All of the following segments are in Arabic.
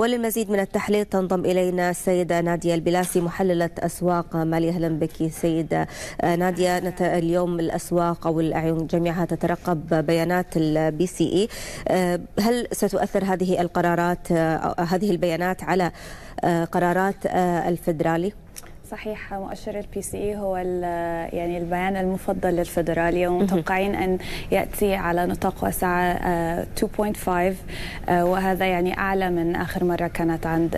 وللمزيد من التحليل تنضم إلينا السيدة نادية البلاسي محللة أسواق مالية. أهلا بك سيدة نادية. اليوم الأسواق أو الأعين جميعها تترقب بيانات البي سي إي. هل ستؤثر هذه القرارات هذه البيانات على قرارات الفدرالي؟ صحيح، مؤشر البي سي اي هو يعني البيان المفضل للفدرالي، ومتوقعين ان ياتي على نطاق واسعه 2.5، وهذا يعني اعلى من اخر مره كانت عند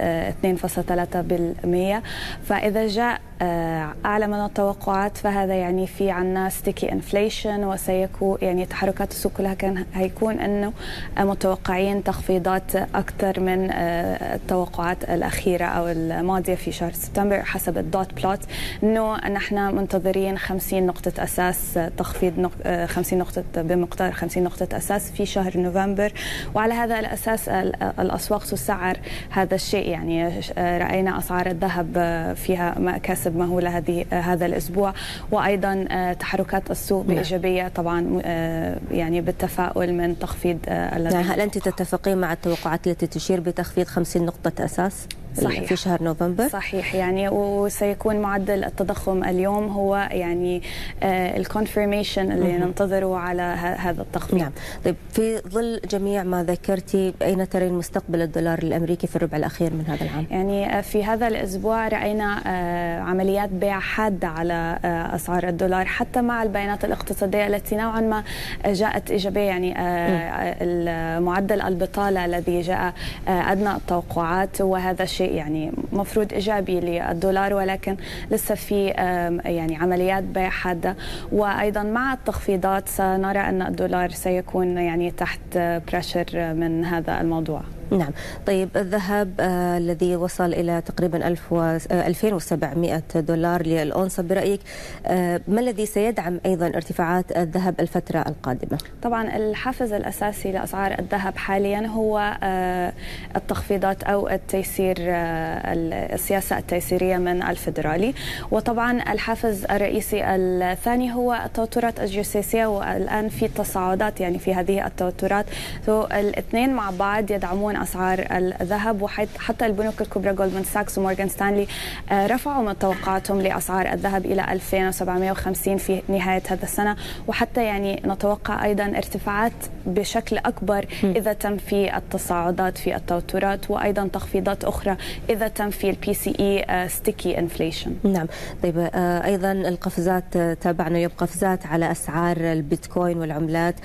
2.3%. فاذا جاء اعلى من التوقعات فهذا يعني في عنا ستيكي انفليشن، وسيكون يعني تحركات السوق كلها كان هيكون انه متوقعين تخفيضات اكثر من التوقعات الاخيره او الماضيه في شهر سبتمبر حسب الدوت بلوت، انه نحن منتظرين 50 نقطه اساس تخفيض 50 نقطه بمقدار 50 نقطه اساس في شهر نوفمبر. وعلى هذا الاساس الاسواق تسعر هذا الشيء. يعني راينا اسعار الذهب فيها مكاسب مهوله هذا الاسبوع، وايضا تحركات السوق بايجابيه طبعا، يعني بالتفاؤل من تخفيض. هل انت تتفقين مع التوقعات التي تشير بتخفيض 50 نقطه اساس؟ صحيح. في شهر نوفمبر؟ صحيح، يعني وسيكون معدل التضخم اليوم هو يعني الكونفيرميشن اللي ننتظره على هذا التخفيض. نعم. طيب، في ظل جميع ما ذكرتي، أين ترين مستقبل الدولار الأمريكي في الربع الأخير من هذا العام؟ يعني في هذا الأسبوع رأينا عمليات بيع حادة على أسعار الدولار حتى مع البيانات الاقتصادية التي نوعا ما جاءت إيجابية. يعني معدل البطالة الذي جاء أدنى التوقعات، وهذا الشيء يعني مفروض إيجابي للدولار، ولكن لسه في يعني عمليات بيع حادة. وأيضا مع التخفيضات سنرى أن الدولار سيكون يعني تحت بريشر من هذا الموضوع. نعم. طيب، الذهب الذي وصل إلى تقريبا 2700 دولار للأونصة، برأيك ما الذي سيدعم أيضا ارتفاعات الذهب الفترة القادمة؟ طبعا الحافز الأساسي لأسعار الذهب حاليا هو التخفيضات أو التيسير، السياسة التيسيرية من الفدرالي. وطبعا الحافز الرئيسي الثاني هو التوترات الجيوسياسية، والآن في تصاعدات يعني في هذه التوترات، الاثنين مع بعض يدعمون أسعار الذهب. وحتى البنوك الكبرى جولدمان ساكس ومورغان ستانلي رفعوا من توقعاتهم لأسعار الذهب إلى 2750 في نهاية هذا السنة، وحتى يعني نتوقع أيضا ارتفاعات بشكل أكبر إذا تم في التصاعدات في التوترات، وأيضا تخفيضات أخرى إذا تم في البي سي إي ستيكي انفليشن. نعم. طيب، أيضا القفزات، تابعنا اليوم قفزات على أسعار البيتكوين والعملات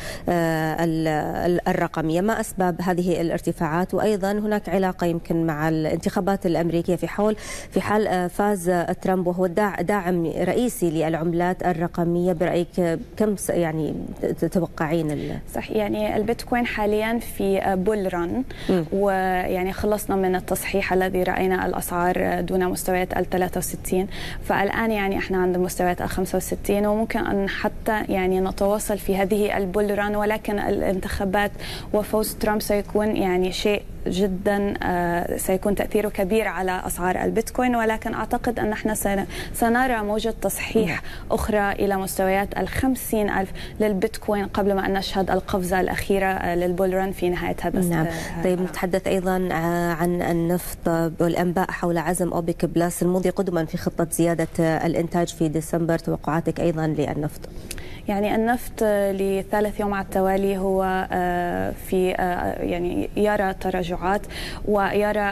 الرقمية. ما أسباب هذه الارتفاعات؟ وأيضا هناك علاقة يمكن مع الانتخابات الأمريكية في حال فاز ترامب وهو داعم رئيسي للعملات الرقمية. برأيك كم يعني تتوقعين؟ صح، يعني البيتكوين حاليا في بول ران، ويعني خلصنا من التصحيح الذي رأينا الأسعار دون مستويات 63، فالآن يعني احنا عند مستويات 65، وممكن أن حتى يعني نتواصل في هذه البول ران. ولكن الانتخابات وفوز ترامب سيكون يعني شيء جدا سيكون تأثيره كبير على أسعار البيتكوين، ولكن أعتقد أن احنا سنرى موجة تصحيح أخرى إلى مستويات 50,000 للبيتكوين قبل ما أن نشهد القفزة الأخيرة للبولران في نهاية هذا نعم. طيب، نتحدث أيضا عن النفط والأنباء حول عزم أوبك بلس المضي قدما في خطة زيادة الإنتاج في ديسمبر. توقعاتك أيضا للنفط؟ يعني النفط لثالث يوم على التوالي هو في يعني يرى تراجعات، ويرى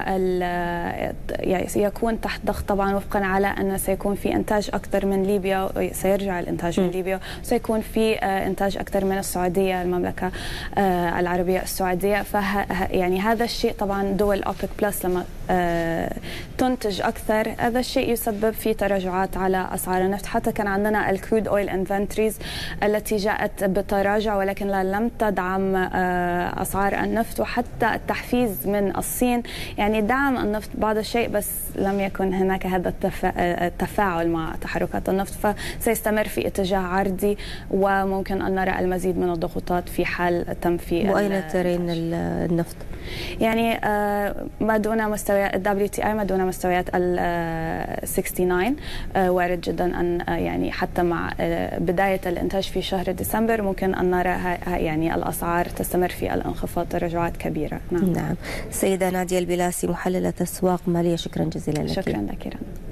يكون تحت ضغط طبعا، وفقا على أن سيكون في إنتاج أكثر من ليبيا، سيرجع الإنتاج من ليبيا، سيكون في إنتاج أكثر من السعودية، المملكة العربية السعودية. يعني هذا الشيء طبعا دول أوبك بلس لما تنتج أكثر، هذا الشيء يسبب في تراجعات على أسعار النفط. حتى كان عندنا الكرود أويل انفنتريز التي جاءت بتراجع، ولكن لم تدعم أسعار النفط. وحتى التحفيز من الصين يعني دعم النفط بعض الشيء، بس لم يكن هناك هذا التفاعل مع تحركات النفط، فسيستمر في اتجاه عرضي، وممكن أن نرى المزيد من الضغوطات في حال تم في. وأين ترين النفط؟ يعني ما دون مستوى مستويات WTI ما دون مستويات ال 69. وارد جدا أن يعني حتى مع بداية الإنتاج في شهر ديسمبر ممكن أن نرى يعني الأسعار تستمر في الانخفاض تراجعات كبيرة. نعم. السيدة نادية البلاسي محللة أسواق مالية، شكرا جزيلا لك. شكرا لك.